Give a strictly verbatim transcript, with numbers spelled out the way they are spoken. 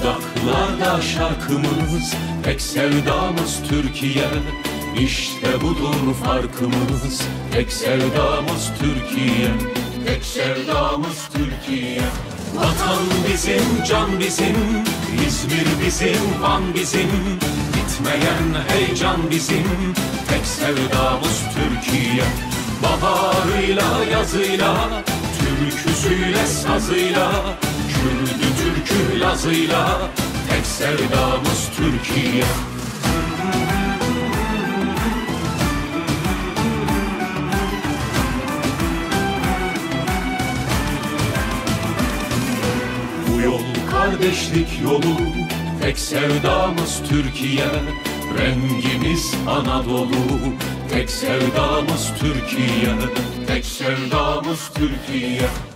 Dudaklarda şarkımız, tek sevdamız Türkiye. İşte budur farkımız, tek sevdamız Türkiye. Tek sevdamız Türkiye. Vatan bizim, can bizim, İzmir bizim, Van bizim. Bitmeyen heyecan bizim, tek sevdamız Türkiye. Baharıyla, yazıyla, türküsüyle, sazıyla, Kürdü, Türkü, Lazıyla, tek sevdamız Türkiye. Bu yol kardeşlik yolu, tek sevdamız Türkiye. Rengimiz Anadolu, tek sevdamız Türkiye. Tek sevdamız Türkiye.